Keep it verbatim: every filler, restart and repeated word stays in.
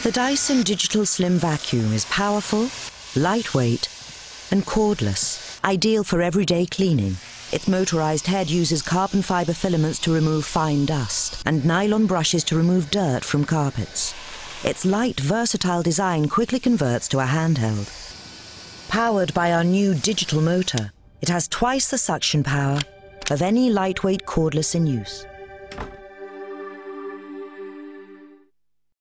The Dyson Digital Slim Vacuum is powerful, lightweight, and cordless, ideal for everyday cleaning. Its motorized head uses carbon fiber filaments to remove fine dust and nylon brushes to remove dirt from carpets. Its light, versatile design quickly converts to a handheld. Powered by our new digital motor, it has twice the suction power of any lightweight cordless in use.